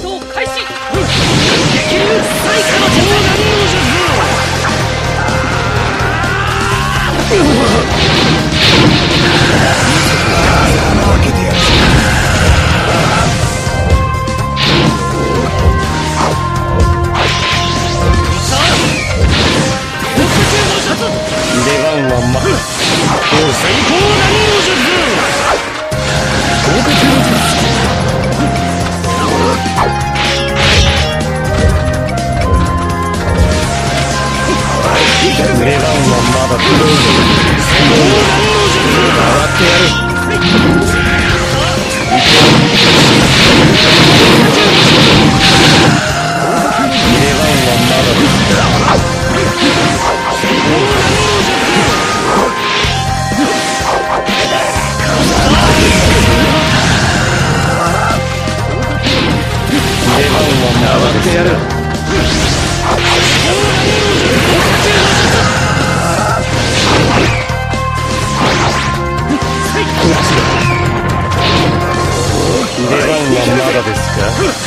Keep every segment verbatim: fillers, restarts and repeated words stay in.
闘開始。激流最下の砲丸の術。負けてやる。 出番はまだ。最高難能術。合格の術。出番はまだ。最高難能術。回ってやる。出番はまだ。やる。出番はまだですか。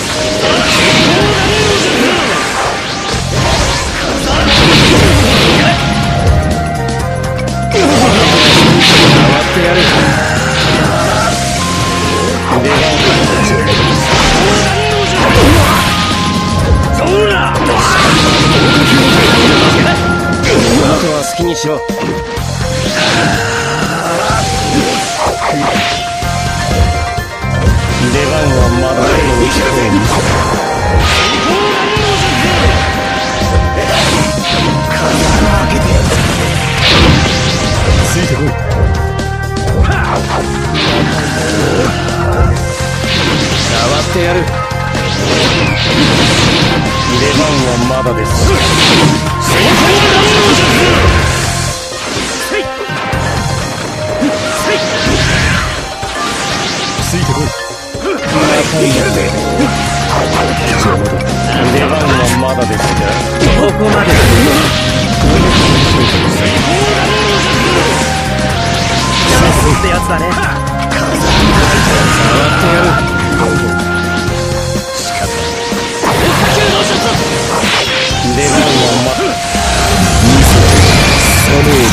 回ってやる。出番あとは好きにしろ。出番はまだないのに聞こえる。ついてこい。触ってやる。出番はまだです。ついてこい。出番はまだですか。ここまで。ってやつだね。触ってやる。出番はまだ。寒いだ。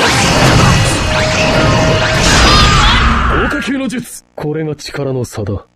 これが力の差だ。